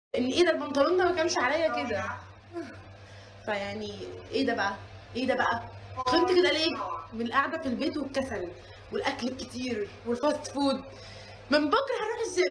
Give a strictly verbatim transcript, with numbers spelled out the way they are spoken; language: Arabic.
ان ايه ده البنطلون ده ما كانش عليا كده. فيعني ايه ده بقى؟ ايه ده بقى؟ تخنت كده ليه؟ من القعده في البيت والكسل والاكل الكتير والفاست فود. من بكره هروح الجيم.